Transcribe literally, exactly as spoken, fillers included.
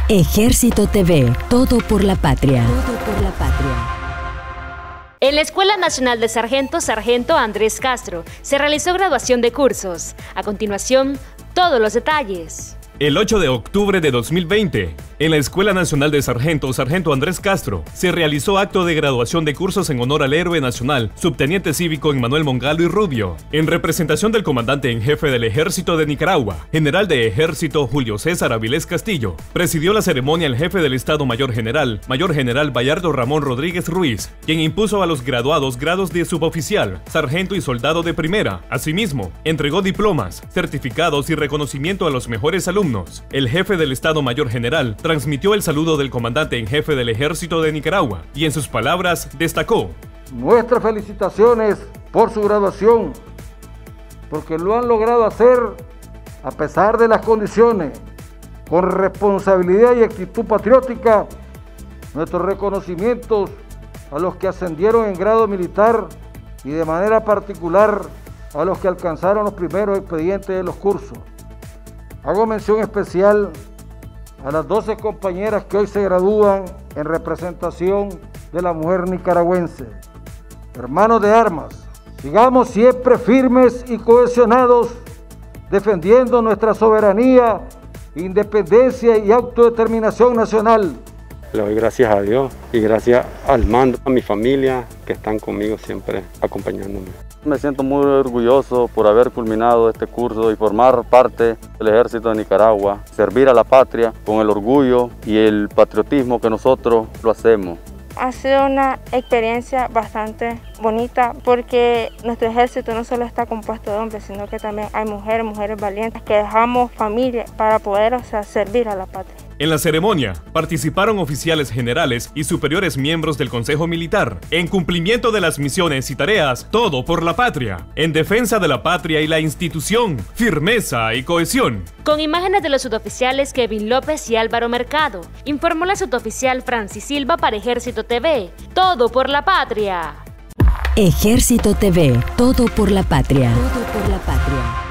Ejército T V, todo por la patria. Todo por la patria. En la Escuela Nacional de Sargentos, Sargento Andrés Castro, se realizó graduación de cursos. A continuación, todos los detalles. El ocho de octubre de dos mil veinte, en la Escuela Nacional de Sargentos, Sargento Andrés Castro, se realizó acto de graduación de cursos en honor al héroe nacional, subteniente cívico Emmanuel Mongalo y Rubio, en representación del comandante en jefe del Ejército de Nicaragua, general de Ejército Julio César Avilés Castillo. Presidió la ceremonia el jefe del Estado Mayor General, Mayor General Bayardo Ramón Rodríguez Ruiz, quien impuso a los graduados grados de suboficial, sargento y soldado de primera. Asimismo, entregó diplomas, certificados y reconocimiento a los mejores alumnos. El jefe del Estado Mayor General transmitió el saludo del comandante en jefe del Ejército de Nicaragua y en sus palabras destacó: nuestras felicitaciones por su graduación, porque lo han logrado hacer a pesar de las condiciones, con responsabilidad y actitud patriótica. Nuestros reconocimientos a los que ascendieron en grado militar y de manera particular a los que alcanzaron los primeros expedientes de los cursos. Hago mención especial a las doce compañeras que hoy se gradúan en representación de la mujer nicaragüense. Hermanos de armas, sigamos siempre firmes y cohesionados, defendiendo nuestra soberanía, independencia y autodeterminación nacional. Le doy gracias a Dios y gracias al mando, a mi familia que están conmigo siempre acompañándome. Me siento muy orgulloso por haber culminado este curso y formar parte del Ejército de Nicaragua, servir a la patria con el orgullo y el patriotismo que nosotros lo hacemos. Ha sido una experiencia bastante bonita porque nuestro ejército no solo está compuesto de hombres, sino que también hay mujeres, mujeres valientes que dejamos familia para poder, o sea, servir a la patria. En la ceremonia participaron oficiales generales y superiores miembros del Consejo Militar, en cumplimiento de las misiones y tareas, todo por la patria, en defensa de la patria y la institución, firmeza y cohesión. Con imágenes de los suboficiales Kevin López y Álvaro Mercado, informó la suboficial Francis Silva para Ejército T V, todo por la patria. Ejército T V, todo por la patria. Todo por la patria.